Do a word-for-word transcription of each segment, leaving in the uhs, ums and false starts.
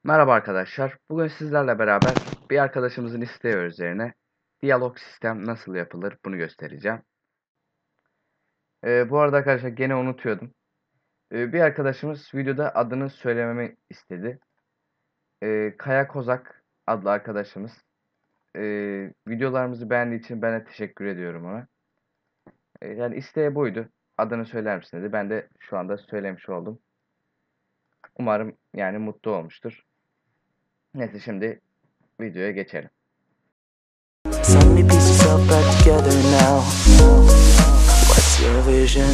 Merhaba arkadaşlar. Bugün sizlerle beraber bir arkadaşımızın isteği üzerine diyalog sistem nasıl yapılır bunu göstereceğim. Ee, bu arada arkadaşlar gene unutuyordum. Ee, bir arkadaşımız videoda adını söylememi istedi. Ee, Kaya Kozak adlı arkadaşımız. Ee, videolarımızı beğendiği için ben de teşekkür ediyorum ona. Ee, yani isteği buydu. Adını söyler misin dedi. Ben de şu anda söylemiş oldum. Umarım yani mutlu olmuştur. Neyse şimdi videoya geçelim. So many pieces all back together now. What's your vision?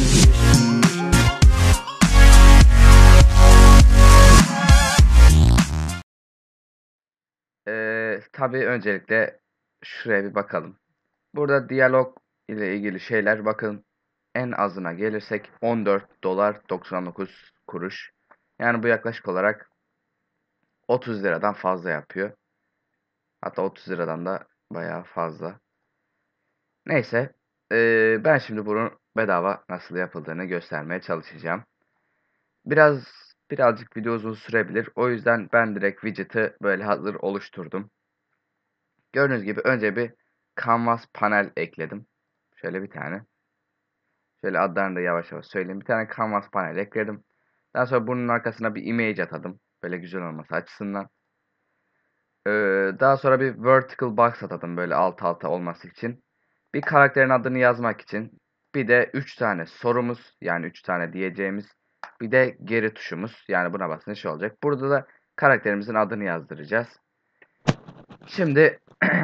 Ee, tabii öncelikle şuraya bir bakalım. Burada diyalog ile ilgili şeyler bakın en azına gelirsek on dört dolar doksan dokuz kuruş. Yani bu yaklaşık olarak otuz liradan fazla yapıyor. Hatta otuz liradan da bayağı fazla. Neyse ee, ben şimdi bunu bedava nasıl yapıldığını göstermeye çalışacağım. Biraz birazcık video uzun sürebilir. O yüzden ben direkt widget'ı böyle hazır oluşturdum. Gördüğünüz gibi önce bir Canvas panel ekledim. Şöyle bir tane. Şöyle adlarını da yavaş yavaş söyleyeyim. Bir tane Canvas panel ekledim. Daha sonra bunun arkasına bir image atadım. Böyle güzel olması açısından. Ee, daha sonra bir vertical box atadım böyle alt alta olması için. Bir karakterin adını yazmak için. Bir de üç tane sorumuz yani üç tane diyeceğimiz. Bir de geri tuşumuz. Yani buna basınca şey olacak. Burada da karakterimizin adını yazdıracağız. Şimdi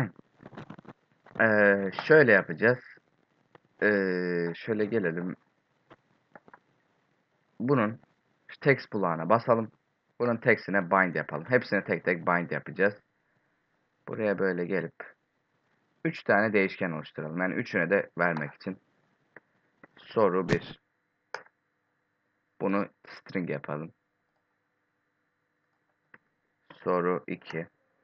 ee, şöyle yapacağız. Ee, şöyle gelelim. Bunun text bloğuna basalım. Bunun text'ine bind yapalım. Hepsine tek tek bind yapacağız. Buraya böyle gelip üç tane değişken oluşturalım. Yani üçüne de vermek için. Soru bir. Bunu string yapalım. Soru iki.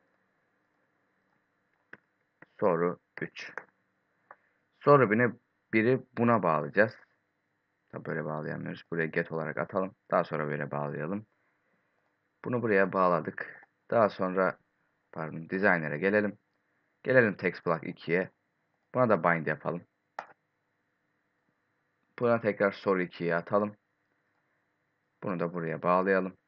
Soru üç. Soru biri, biri buna bağlayacağız. Tabi böyle bağlayamıyoruz. Buraya get olarak atalım. Daha sonra böyle bağlayalım. Bunu buraya bağladık. Daha sonra pardon designer'e gelelim. Gelelim text block ikiye. Buna da bind yapalım. Buna tekrar soru ikiye atalım. Bunu da buraya bağlayalım.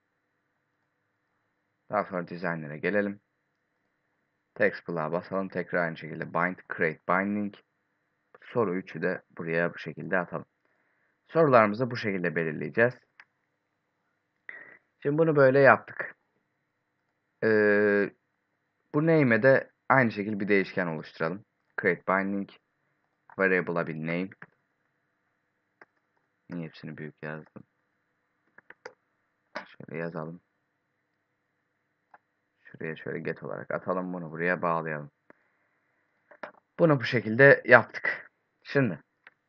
Daha sonra designer'e gelelim. Text block'a basalım. Tekrar aynı şekilde bind, create binding. Soru üçü de buraya bu şekilde atalım. Sorularımızı bu şekilde belirleyeceğiz. Şimdi bunu böyle yaptık. Ee, bu name'e de aynı şekilde bir değişken oluşturalım. Create binding. Variable'a bir name. Niye hepsini büyük yazdım? Şöyle yazalım. Şuraya şöyle get olarak atalım. Bunu buraya bağlayalım. Bunu bu şekilde yaptık. Şimdi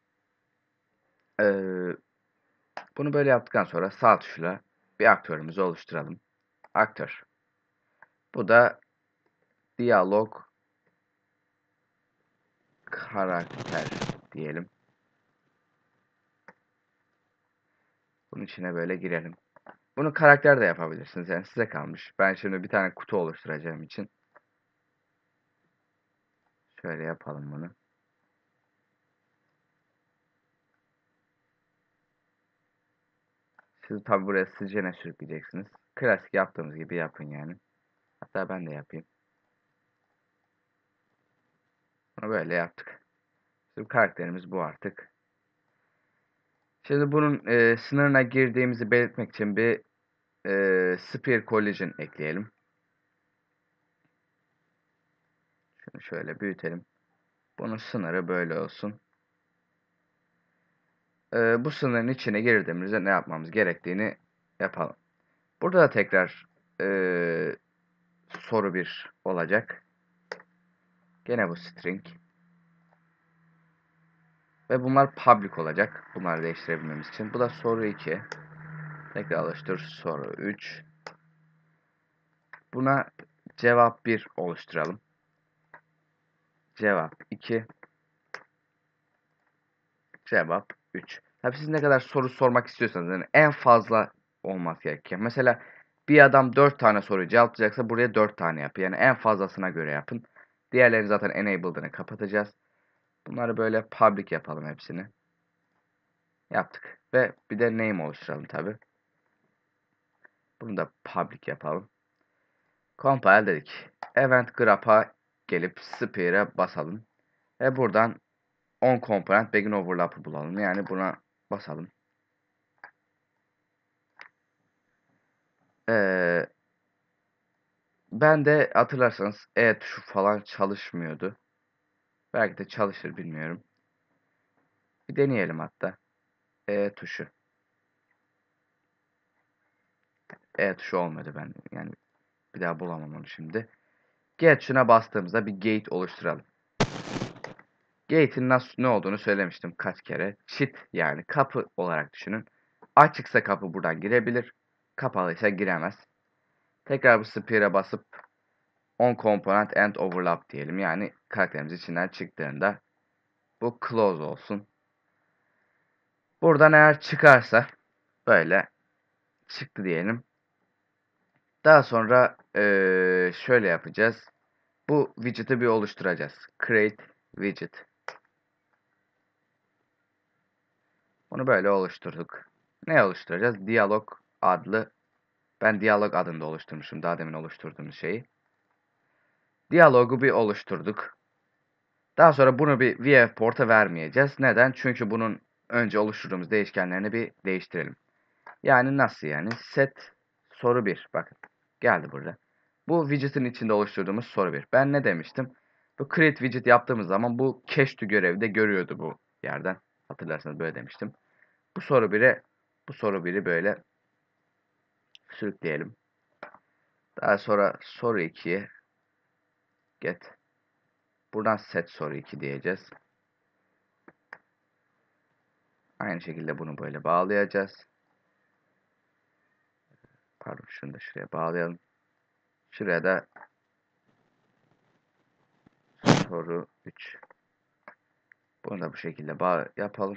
ee, bunu böyle yaptıktan sonra sağ tuşla bir aktörümüzü oluşturalım. Aktör. Bu da diyalog karakter diyelim. Bunun içine böyle girelim. Bunu karakter de yapabilirsiniz. Yani size kalmış. Ben şimdi bir tane kutu oluşturacağım için. Şöyle yapalım bunu. Siz tabi buraya sizce ne sürükleyeceksiniz. Klasik yaptığımız gibi yapın yani. Hatta ben de yapayım. Bunu böyle yaptık. Şimdi karakterimiz bu artık. Şimdi bunun e, sınırına girdiğimizi belirtmek için bir e, Sphere Collision ekleyelim. Şunu şöyle büyütelim. Bunun sınırı böyle olsun. E, bu sınırın içine girdiğimizde ne yapmamız gerektiğini yapalım. Burada da tekrar e, soru bir olacak. Gene bu string. Ve bunlar public olacak. Bunları değiştirebilmemiz için. Bu da soru iki. Tekrar oluştur. Soru üç. Buna cevap bir oluşturalım. Cevap iki. Cevap üç. Tabii siz ne kadar soru sormak istiyorsanız yani en fazla olması gerekiyor. Mesela bir adam dört tane soruyu cevaplayacaksa buraya dört tane yapın. Yani en fazlasına göre yapın. Diğerlerini zaten enabled'ını kapatacağız. Bunları böyle public yapalım hepsini. Yaptık. Ve bir de name oluşturalım tabi. Bunu da public yapalım. Compile dedik. Event graph'a gelip spear'e basalım. Ve buradan on component begin overlap'ı bulalım. Yani buna basalım. Ee, ben de hatırlarsanız E tuşu falan çalışmıyordu. Belki de çalışır bilmiyorum. Bir deneyelim hatta. E tuşu. E tuşu olmadı ben. Yani bir daha bulamam onu şimdi. Get tuşuna bastığımızda bir gate oluşturalım. Gate'in nasıl ne olduğunu söylemiştim kaç kere. Cheat yani kapı olarak düşünün. Açıksa kapı buradan girebilir. Kapalıysa giremez. Tekrar bu spear'e basıp on component and overlap diyelim. Yani karakterimiz içinden çıktığında bu close olsun. Buradan eğer çıkarsa böyle çıktı diyelim. Daha sonra ee, şöyle yapacağız. Bu widget'ı bir oluşturacağız. Create widget. Bunu böyle oluşturduk. Ne oluşturacağız? Dialog adlı. Ben Dialog adında oluşturmuşum. Daha demin oluşturduğumuz şeyi. Diyalogu bir oluşturduk. Daha sonra bunu bir viewport'a vermeyeceğiz. Neden? Çünkü bunun önce oluşturduğumuz değişkenlerini bir değiştirelim. Yani nasıl yani? Set soru bir. Bakın. Geldi burada. Bu widget'in içinde oluşturduğumuz soru bir. Ben ne demiştim? Bu create widget yaptığımız zaman bu cache to görevde görüyordu bu yerden. Hatırlarsanız böyle demiştim. Bu soru biri bu soru biri böyle sürükleyelim. Daha sonra soru ikiye get. Buradan set soru iki diyeceğiz. Aynı şekilde bunu böyle bağlayacağız. Pardon şunu da şuraya bağlayalım. Şuraya da soru üç. Bunu da bu şekilde bağ yapalım.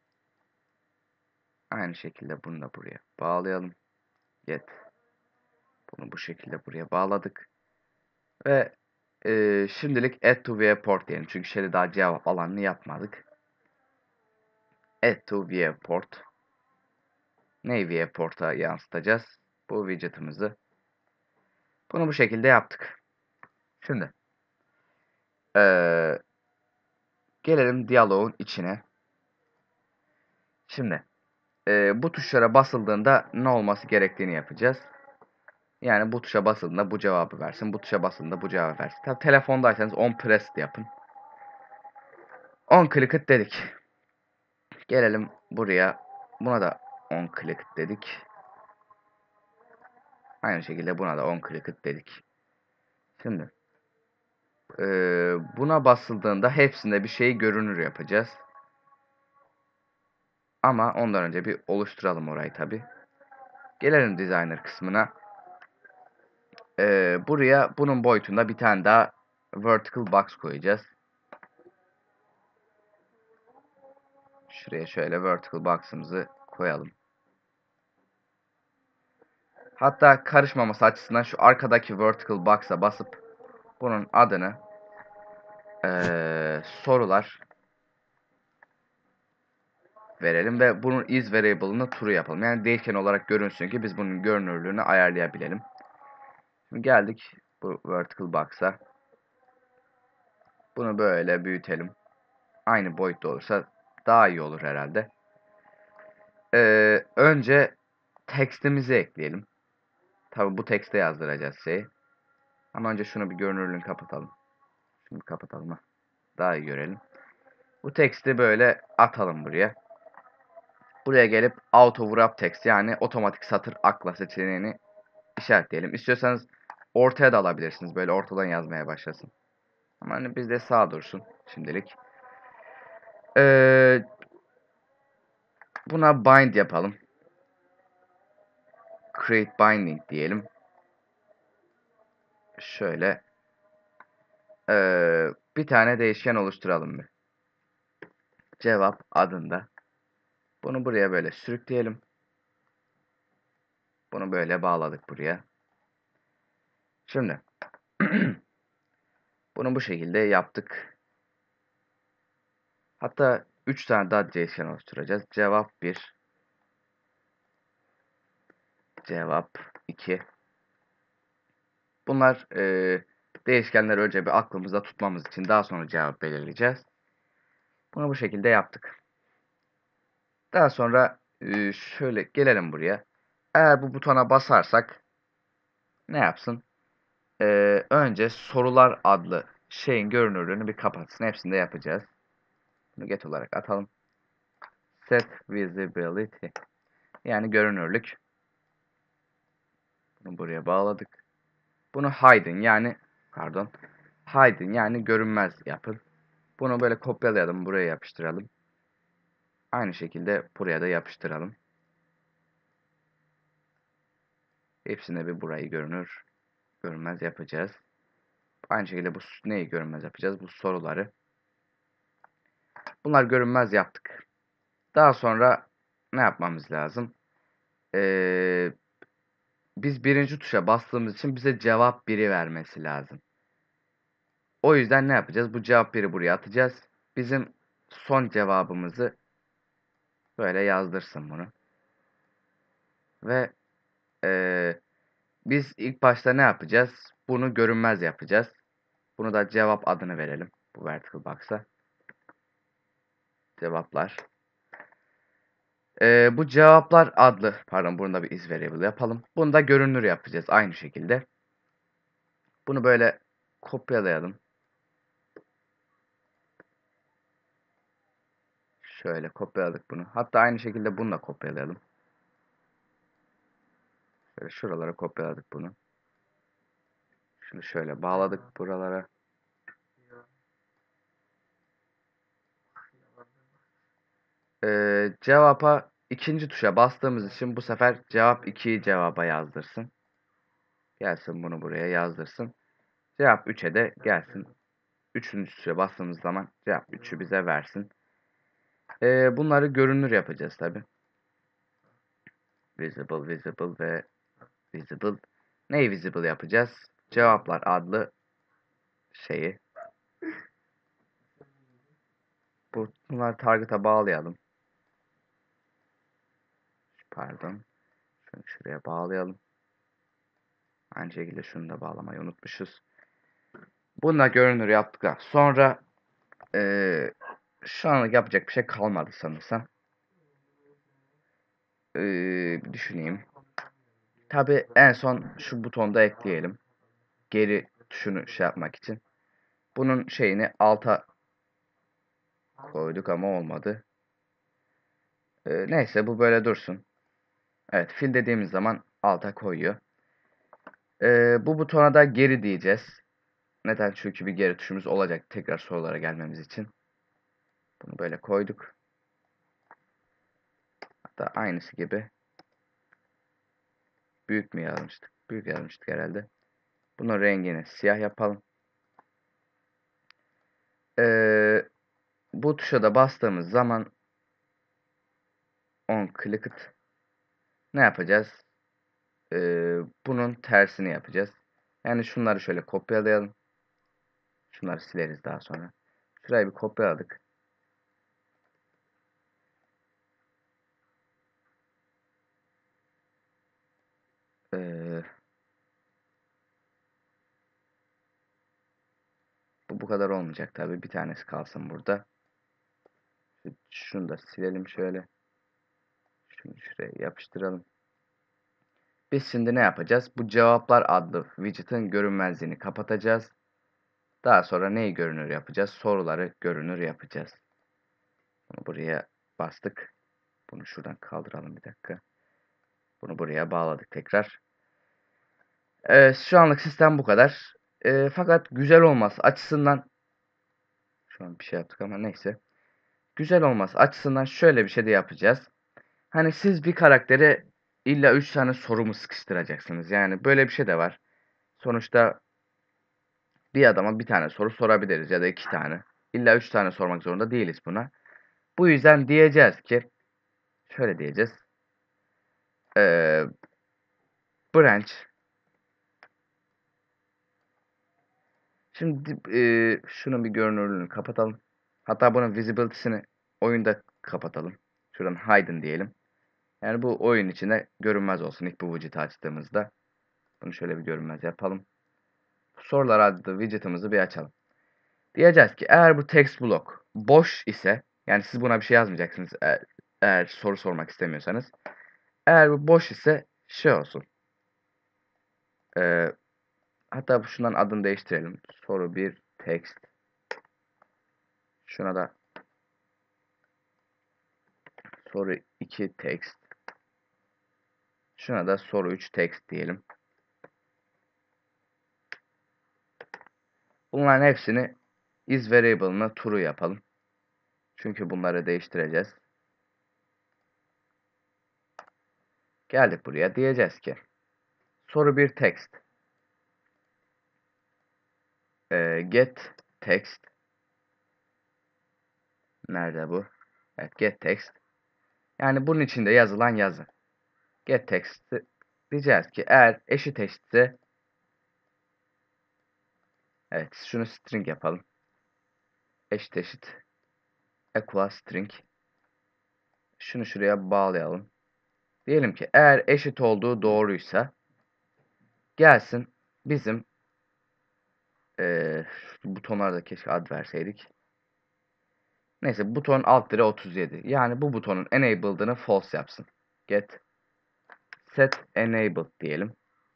Aynı şekilde bunu da buraya bağlayalım. Get. Bunu bu şekilde buraya bağladık. Ve e, şimdilik add to viewport diyelim. Çünkü şeyde daha cevap alanını yapmadık. Add to viewport. Neyi viewport'a yansıtacağız? Bu widget'ımızı. Bunu bu şekilde yaptık. Şimdi ee, gelelim diyaloğun içine. Şimdi e, bu tuşlara basıldığında ne olması gerektiğini yapacağız. Yani bu tuşa basıldığında bu cevabı versin. Bu tuşa basıldığında bu cevabı versin. Tabi telefondaysanız on press yapın. On click it dedik. Gelelim buraya. Buna da on click it dedik. Aynı şekilde buna da on click it dedik. Şimdi e, buna basıldığında hepsinde bir şey görünür yapacağız. Ama ondan önce bir oluşturalım orayı tabi. Gelelim designer kısmına. Ee, buraya bunun boyutunda bir tane daha vertical box koyacağız. Şuraya şöyle vertical box'ımızı koyalım. Hatta karışmaması açısından şu arkadaki vertical box'a basıp bunun adını ee, sorular verelim ve bunun is variable'ını true yapalım. Yani değişken olarak görünsün ki biz bunun görünürlüğünü ayarlayabilelim. Şimdi geldik bu vertical box'a. Bunu böyle büyütelim. Aynı boyutta olursa daha iyi olur herhalde. Ee, önce tekstimizi ekleyelim. Tabi bu tekste yazdıracağız şeyi. Ama önce şunu bir görünürlüğünü kapatalım. Şunu bir kapatalım. Daha iyi görelim. Bu teksti böyle atalım buraya. Buraya gelip auto wrap text yani otomatik satır akla seçeneğini işaretleyelim. İstiyorsanız ortaya da alabilirsiniz. Böyle ortadan yazmaya başlasın. Ama hani bizde sağ dursun şimdilik. Ee, buna bind yapalım. Create binding diyelim. Şöyle ee, bir tane değişken oluşturalım bir. Cevap adında. Bunu buraya böyle sürükleyelim. Bunu böyle bağladık buraya. Şimdi bunu bu şekilde yaptık. Hatta üç tane daha değişken oluşturacağız. Cevap bir, cevap iki. Bunlar e, değişkenleri önce bir aklımızda tutmamız için daha sonra cevap belirleyeceğiz. Bunu bu şekilde yaptık. Daha sonra e, şöyle gelelim buraya. Eğer bu butona basarsak ne yapsın? E, önce sorular adlı şeyin görünürlüğünü bir kapatsın. Hepsini de yapacağız. Bunu get olarak atalım. Set visibility. Yani görünürlük. Bunu buraya bağladık. Bunu hidden yani pardon. Hidden yani görünmez yapın. Bunu böyle kopyalayalım. Buraya yapıştıralım. Aynı şekilde buraya da yapıştıralım. Hepsine bir burayı görünür, görünmez yapacağız. Aynı şekilde bu neyi görünmez yapacağız? Bu soruları. Bunlar görünmez yaptık. Daha sonra ne yapmamız lazım? Ee, biz birinci tuşa bastığımız için bize cevap biri vermesi lazım. O yüzden ne yapacağız? Bu cevap biri buraya atacağız. Bizim son cevabımızı böyle yazdırsın bunu. Ve ee, biz ilk başta ne yapacağız? Bunu görünmez yapacağız. Bunu da cevap adını verelim. Bu vertical box'a. Cevaplar. Ee, bu cevaplar adlı, pardon bunu da bir is variable yapalım. Bunu da görünür yapacağız aynı şekilde. Bunu böyle kopyalayalım. Şöyle kopyaladık bunu. Hatta aynı şekilde bunu da kopyalayalım. Şöyle şuralara kopyaladık bunu. Şunu şöyle bağladık buralara. Ee, cevapa ikinci tuşa bastığımız için bu sefer cevap ikiyi cevaba yazdırsın. Gelsin bunu buraya yazdırsın. Cevap üçe de gelsin. Üçüncü tuşa bastığımız zaman cevap üçü bize versin. Ee, bunları görünür yapacağız tabi. Visible, visible ve visible. Neyi visible yapacağız? Cevaplar adlı şeyi. Bu, bunları target'a bağlayalım. Pardon. Şunu şuraya bağlayalım. Aynı şekilde şunu da bağlamayı unutmuşuz. Bununla görünür yaptıktan sonra ee, şu anlık yapacak bir şey kalmadı sanırsam. Ee, bir düşüneyim. Tabi en son şu butonda ekleyelim. Geri tuşunu şey yapmak için. Bunun şeyini alta koyduk ama olmadı. Ee, neyse bu böyle dursun. Evet fil dediğimiz zaman alta koyuyor. Ee, bu butona da geri diyeceğiz. Neden? Çünkü bir geri tuşumuz olacak tekrar sorulara gelmemiz için. Bunu böyle koyduk. Hatta aynısı gibi. Büyük mü yazmıştık? Büyük yazmıştık herhalde. Bunun rengini siyah yapalım. Ee, bu tuşa da bastığımız zaman on clicked ne yapacağız? Ee, bunun tersini yapacağız. Yani şunları şöyle kopyalayalım. Şunları sileriz daha sonra. Şurayı bir kopyaladık. Ee, bu bu kadar olmayacak tabii. Bir tanesi kalsın burada. Şunu da silelim şöyle. Şunu şuraya yapıştıralım. Biz şimdi ne yapacağız? Bu cevaplar adlı widget'ın görünmezliğini kapatacağız. Daha sonra neyi görünür yapacağız? Soruları görünür yapacağız. Bunu buraya bastık. Bunu şuradan kaldıralım bir dakika. Bunu buraya bağladık tekrar. Evet, şu anlık sistem bu kadar. E, fakat güzel olması açısından şu an bir şey yaptık ama neyse. Güzel olması açısından şöyle bir şey de yapacağız. Hani siz bir karaktere illa üç tane soru mu sıkıştıracaksınız? Yani böyle bir şey de var. Sonuçta bir adama bir tane soru sorabiliriz ya da iki tane. İlla üç tane sormak zorunda değiliz buna. Bu yüzden diyeceğiz ki şöyle diyeceğiz. Ee, branch. Şimdi e, şunun bir görünürlüğünü kapatalım. Hatta bunun visibility'sini oyunda kapatalım. Şuradan hidden diyelim. Yani bu oyun içinde görünmez olsun ilk bu widget'i açtığımızda. Bunu şöyle bir görünmez yapalım. Sorular adlı widget'ımızı bir açalım. Diyeceğiz ki eğer bu text block boş ise, yani siz buna bir şey yazmayacaksınız eğer, eğer soru sormak istemiyorsanız. Eğer bu boş ise şey olsun. Ee, hatta şundan adını değiştirelim. Soru bir text. Şuna da soru iki text. Şuna da soru üç text diyelim. Bunların hepsini is variable'ına true yapalım. Çünkü bunları değiştireceğiz. Geldik buraya. Diyeceğiz ki soru bir text. Ee, get text. Nerede bu? Evet, get text. Yani bunun içinde yazılan yazı. Get text'i diyeceğiz ki eğer eşit eşitse, evet şunu string yapalım. Eşit eşit equal string. Şunu şuraya bağlayalım. Diyelim ki eğer eşit olduğu doğruysa gelsin bizim ee, butonlara da keşke ad verseydik. Neyse, buton alt dire otuz yedi. Yani bu butonun enabled'ını false yapsın. Get set enabled diyelim.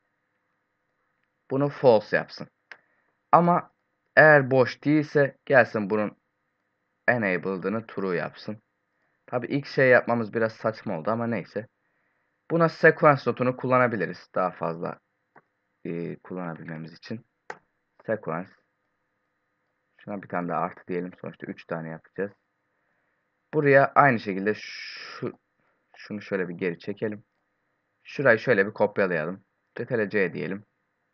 Bunu false yapsın. Ama eğer boş değilse gelsin bunun enabled'ını true yapsın. Tabi ilk şey yapmamız biraz saçma oldu ama neyse. Buna sequence notunu kullanabiliriz. Daha fazla e, kullanabilmemiz için. Sequence. Şuna bir tane daha artı diyelim. Sonuçta üç tane yapacağız. Buraya aynı şekilde şu şunu şöyle bir geri çekelim. Şurayı şöyle bir kopyalayalım. Ctrl C diyelim.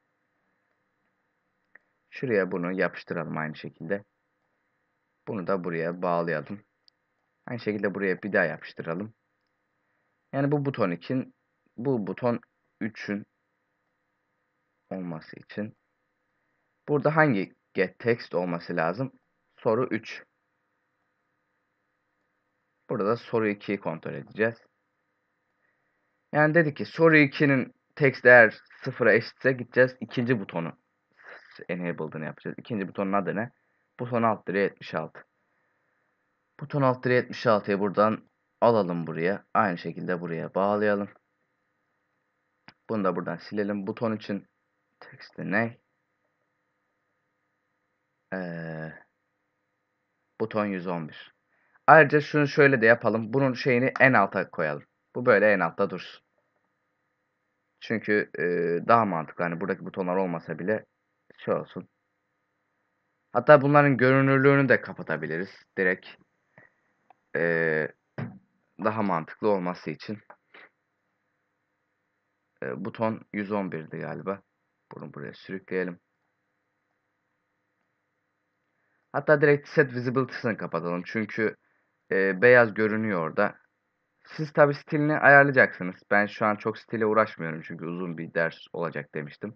Şuraya bunu yapıştıralım aynı şekilde. Bunu da buraya bağlayalım. Aynı şekilde buraya bir daha yapıştıralım. Yani bu buton için, bu buton üçün olması için burada hangi get text olması lazım? Soru üç. Burada da soru ikiyi kontrol edeceğiz. Yani dedik ki soru ikinin text eğer sıfıra eşitse gideceğiz ikinci butonu enabled'ını yapacağız. İkinci butonun adı ne? Buton alt dire yetmiş altı. Buton alt dire yetmiş altıyı buradan alalım buraya. Aynı şekilde buraya bağlayalım. Bunu da buradan silelim. Buton için text'i ne? Ee, buton yüz on bir. Ayrıca şunu şöyle de yapalım. Bunun şeyini en alta koyalım. Bu böyle en altta dursun. Çünkü e, daha mantıklı. Hani buradaki butonlar olmasa bile şey olsun. Hatta bunların görünürlüğünü de kapatabiliriz. Direkt e, daha mantıklı olması için. E, buton yüz on birdi galiba. Bunu buraya sürükleyelim. Hatta direkt set visibility'sini kapatalım. Çünkü e, beyaz görünüyor orada. Siz tabi stilini ayarlayacaksınız. Ben şu an çok stile uğraşmıyorum. Çünkü uzun bir ders olacak demiştim.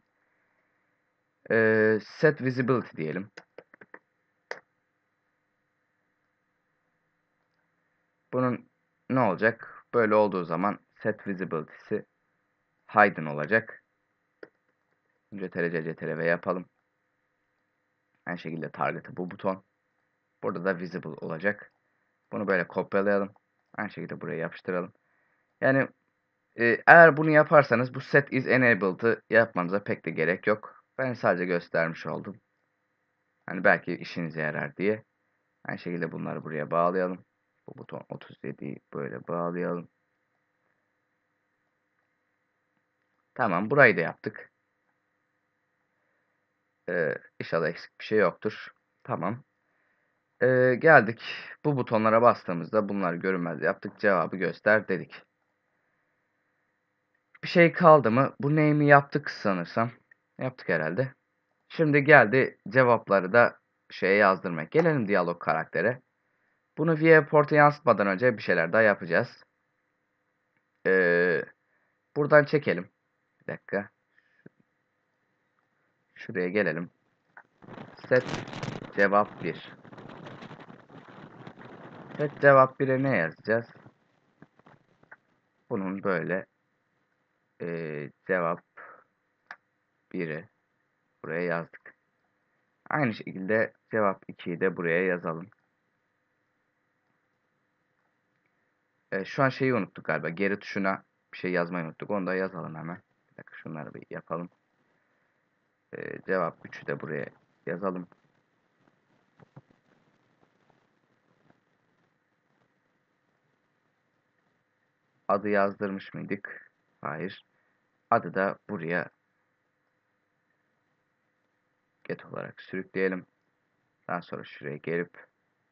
E, set visibility diyelim. Bunun ne olacak? Böyle olduğu zaman set visibility'si hidden olacak. Ctrl C Ctrl V yapalım. Aynı şekilde target'ı bu buton. Burada da visible olacak. Bunu böyle kopyalayalım. Aynı şekilde buraya yapıştıralım. Yani e, eğer bunu yaparsanız bu set is enabled'ı yapmanıza pek de gerek yok. Ben sadece göstermiş oldum. Hani belki işinize yarar diye. Aynı şekilde bunları buraya bağlayalım. Bu buton otuz yediyi böyle bağlayalım. Tamam, burayı da yaptık. Ee, inşallah eksik bir şey yoktur. Tamam. Ee, geldik. Bu butonlara bastığımızda bunları görünmez yaptık. Cevabı göster dedik. Bir şey kaldı mı? Bu name'i yaptık sanırsam. Yaptık herhalde. Şimdi geldi cevapları da şeye yazdırmak. Gelelim diyalog karaktere. Bunu viewport'a yansıtmadan önce bir şeyler daha yapacağız. Ee, buradan çekelim. Bir dakika. Şuraya gelelim. Set cevap bir. Set cevap bir'e ne yazacağız? Bunun böyle e, cevap bir'i buraya yazdık. Aynı şekilde cevap ikiyi de buraya yazalım. E, şu an şeyi unuttuk galiba. Geri tuşuna bir şey yazmayı unuttuk. Onu da yazalım hemen. Bir dakika şunları bir yapalım. E, cevap üçü de buraya yazalım. Adı yazdırmış mıydık? Hayır. Adı da buraya get olarak sürükleyelim. Daha sonra şuraya gelip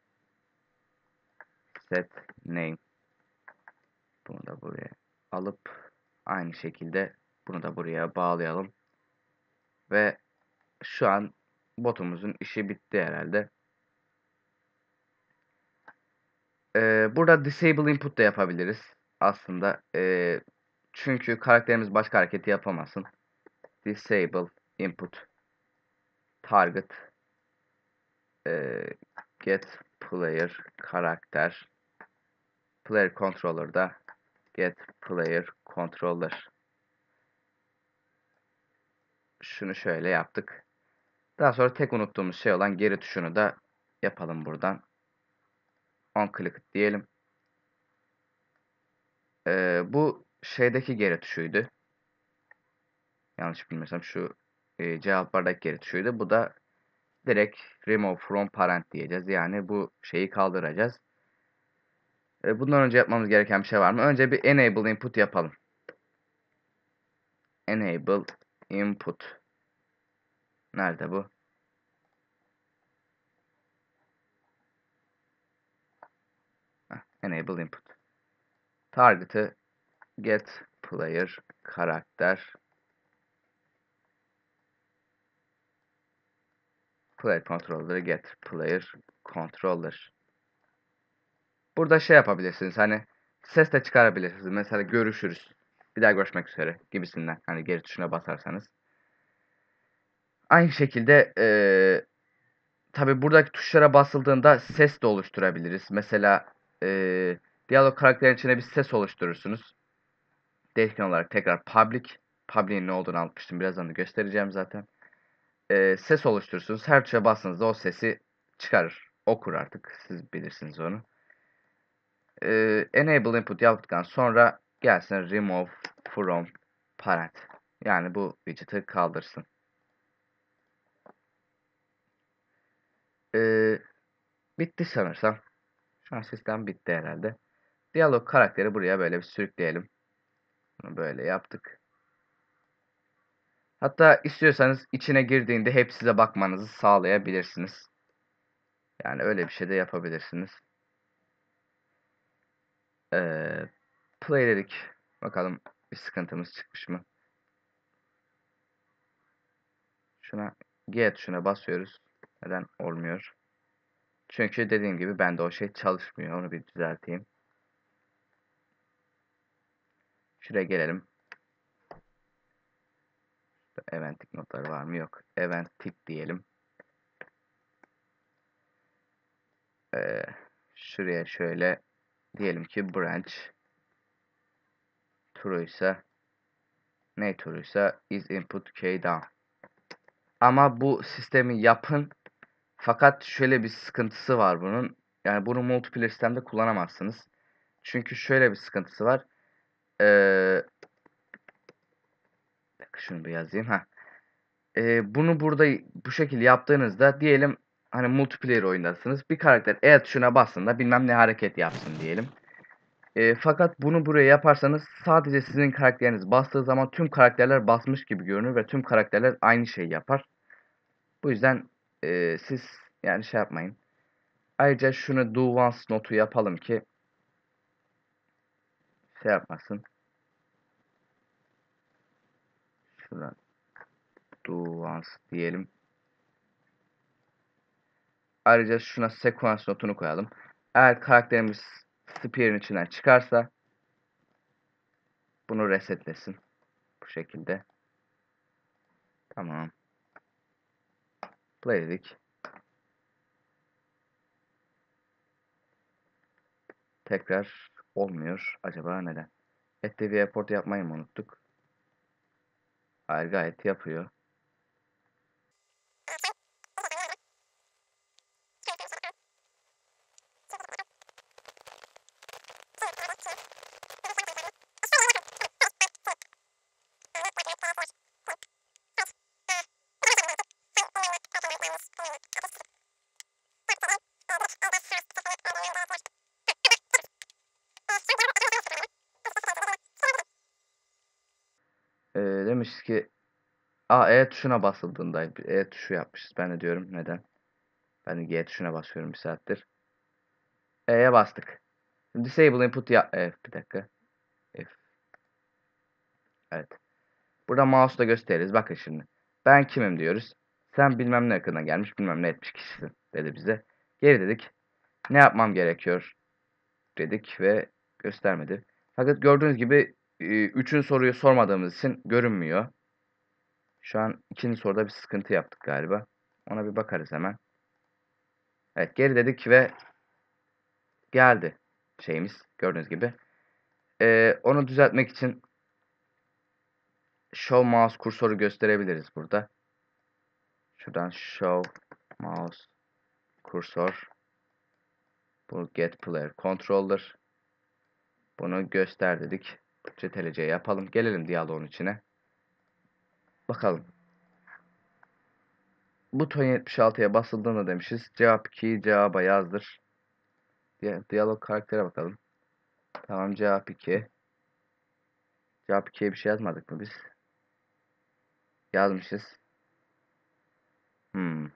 set name, bunu da buraya alıp aynı şekilde bunu da buraya bağlayalım. Ve şu an botumuzun işi bitti herhalde. Ee, burada disable input da yapabiliriz aslında. Ee, çünkü karakterimiz başka hareketi yapamasın. Disable input target e, get player karakter player controller'da get player controller. Şunu şöyle yaptık. Daha sonra tek unuttuğumuz şey olan geri tuşunu da yapalım buradan. On click diyelim. Ee, bu şeydeki geri tuşuydu. Yanlış bilmiyorsam şu e, cevaplardaki geri tuşuydu. Bu da direkt remove from parent diyeceğiz. Yani bu şeyi kaldıracağız. E, bundan önce yapmamız gereken bir şey var mı? Önce bir enable input yapalım. Enable input. Nerede bu? Heh, enable input. Target'ı get player karakter player controller'ı get player controller. Burada şey yapabilirsiniz. Hani ses de çıkarabilirsiniz. Mesela görüşürüz. Bir daha görüşmek üzere gibisinden. Hani geri tuşuna basarsanız. Aynı şekilde eee tabi buradaki tuşlara basıldığında ses de oluşturabiliriz. Mesela eee diyalog karakterin içine bir ses oluşturursunuz. Değişken olarak tekrar public. Public'in ne olduğunu anlatmıştım. Birazdan da göstereceğim zaten. Eee, ses oluşturursunuz. Her tuşa bastığınızda o sesi çıkarır. Okur artık. Siz bilirsiniz onu. Eee, enable input yaptıktan sonra gelsin remove from parent. Yani bu widget'ı kaldırsın. Eee, bitti sanırsam. Şu an sistem bitti herhalde. Diyalog karakteri buraya böyle bir sürükleyelim. Bunu böyle yaptık. Hatta istiyorsanız içine girdiğinde hep size bakmanızı sağlayabilirsiniz. Yani öyle bir şey de yapabilirsiniz. Ee, play dedik. Bakalım bir sıkıntımız çıkmış mı? Şuna G tuşuna basıyoruz. Neden olmuyor? Çünkü dediğim gibi bende o şey çalışmıyor. Onu bir düzelteyim. Şuraya gelelim. Eventik notları var mı? Yok. Event tip diyelim. Ee, şuraya şöyle diyelim ki branch true ise ne true ise is input key down. Ama bu sistemi yapın. Fakat şöyle bir sıkıntısı var bunun. Yani bunu multiplayer sistemde kullanamazsınız. Çünkü şöyle bir sıkıntısı var. Ee, şunu bir yazayım. ha. Ee, bunu burada bu şekilde yaptığınızda diyelim hani multiplayer oyundasınız. Bir karakter E tuşuna bastığında bilmem ne hareket yapsın diyelim. Ee, fakat bunu buraya yaparsanız sadece sizin karakteriniz bastığı zaman tüm karakterler basmış gibi görünür ve tüm karakterler aynı şeyi yapar. Bu yüzden e, siz yani şey yapmayın. Ayrıca şunu do once notu yapalım ki şey yapmasın. Şuradan do once diyelim. Ayrıca şuna sequence notunu koyalım. Eğer karakterimiz spear'in içinden çıkarsa bunu resetlesin. Bu şekilde. Tamam. Play dedik. Tekrar olmuyor. Acaba neden? Add the viewport yapmayı mı unuttuk? Hayır, gayet yapıyor. Ee, demiş ki Aa, E tuşuna basıldığında E tuşu yapmışız. Ben de diyorum neden? Ben de G tuşuna basıyorum bir saattir. E'ye bastık. Disable input ya F bir dakika. F. Evet. Burada mouse'da gösteririz. Bakın şimdi. Ben kimim diyoruz. Sen bilmem ne yakına gelmiş bilmem ne etmiş kişisin dedi bize. Geri dedik. Ne yapmam gerekiyor dedik ve göstermedi. Fakat gördüğünüz gibi e, üçüncü soruyu sormadığımız için görünmüyor. Şu an ikinci soruda bir sıkıntı yaptık galiba. Ona bir bakarız hemen. Evet, geri dedik ve geldi şeyimiz gördüğünüz gibi. Ee, onu düzeltmek için Show Mouse kursoru gösterebiliriz burada. Şuradan Show Mouse kursor. Bu Get Player Controller. Bunu göster dedik. Ctrl C yapalım. Gelelim diyaloğun içine. Bakalım. Buton yetmiş altıya basıldığında demişiz. Cevap iki cevaba yazdır. Diyalog karaktere bakalım. Tamam, cevap iki. Cevap ikiye bir şey yazmadık mı biz? Yazmışız. Hmm.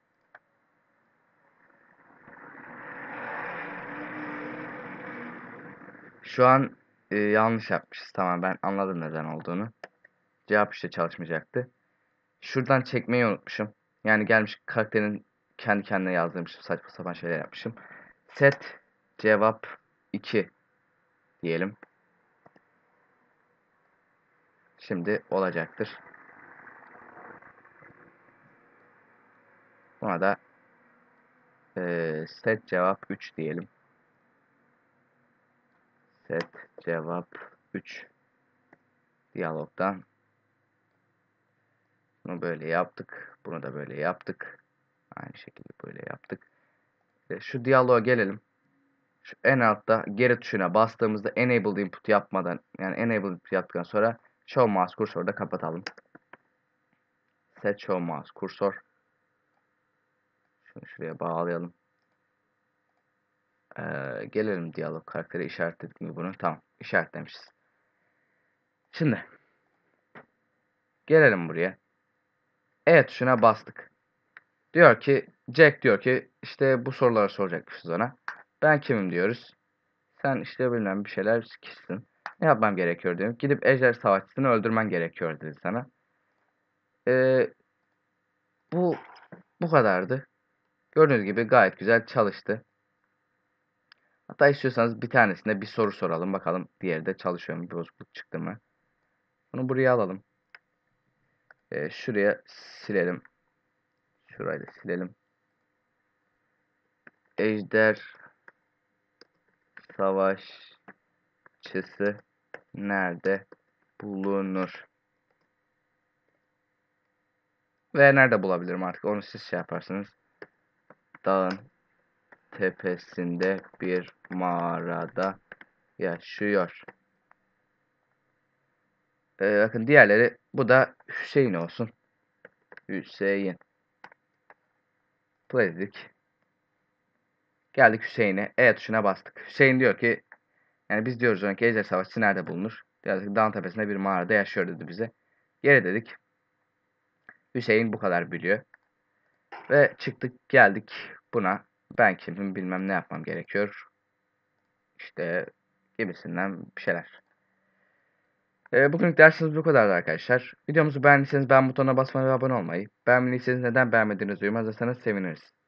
Şu an e, yanlış yapmışız. Tamam, ben anladım neden olduğunu. Cevap işte çalışmayacaktı. Şuradan çekmeyi unutmuşum. Yani gelmiş karakterin kendi kendine yazdırmışım. Saçma sapan şeyler yapmışım. Set cevap iki diyelim. Şimdi olacaktır. Buna da e, set cevap üç diyelim. Set cevap üç diyalogdan. Bunu böyle yaptık. Bunu da böyle yaptık. Aynı şekilde böyle yaptık. E, şu diyaloğa gelelim. Şu en altta geri tuşuna bastığımızda enable input yapmadan, yani enable input yaptıktan sonra show mouse kursor'u da kapatalım. Set show mouse kursor. Şunu şuraya bağlayalım. Ee, gelelim diyalog karakteri işaretledik mi bunu? Tamam, işaretlemişiz. Şimdi gelelim buraya. E tuşuna bastık. Diyor ki Jack diyor ki işte bu soruları soracakmışız ona. Ben kimim diyoruz. Sen işte bilmem bir şeyler kişisin. Ne yapmam gerekiyor diyorum. Gidip ejder savaşçısını öldürmen gerekiyor dedi sana. Ee, bu bu kadardı. Gördüğünüz gibi gayet güzel çalıştı. Hatta istiyorsanız bir tanesinde bir soru soralım. Bakalım diğeri de çalışıyor mu? Bir bozukluk çıktı mı? Bunu buraya alalım. Ee, şuraya silelim. Şurayı da silelim. Ejder savaşçısı nerede bulunur? Ve nerede bulabilirim artık? Onu siz şey yaparsınız. Dağın tepesinde bir mağarada yaşıyor. Ee, bakın diğerleri, bu da Hüseyin olsun. Hüseyin. Play dedik. Geldik Hüseyin'e. E tuşuna bastık. Hüseyin diyor ki, yani biz diyoruz ona ki ejder savaşçısı nerede bulunur? Diyoruz ki dağın tepesinde bir mağarada yaşıyor dedi bize. Geri dedik. Hüseyin bu kadar biliyor. Ve çıktık geldik buna. Ben kimim bilmem ne yapmam gerekiyor. İşte gibisinden bir şeyler. Ee, bugünlük dersimiz bu kadardı arkadaşlar. Videomuzu beğendiyseniz beğen butonuna basmayı ve abone olmayı. Beğenmediyseniz neden beğenmediğinizi yorumlarsanız seviniriz.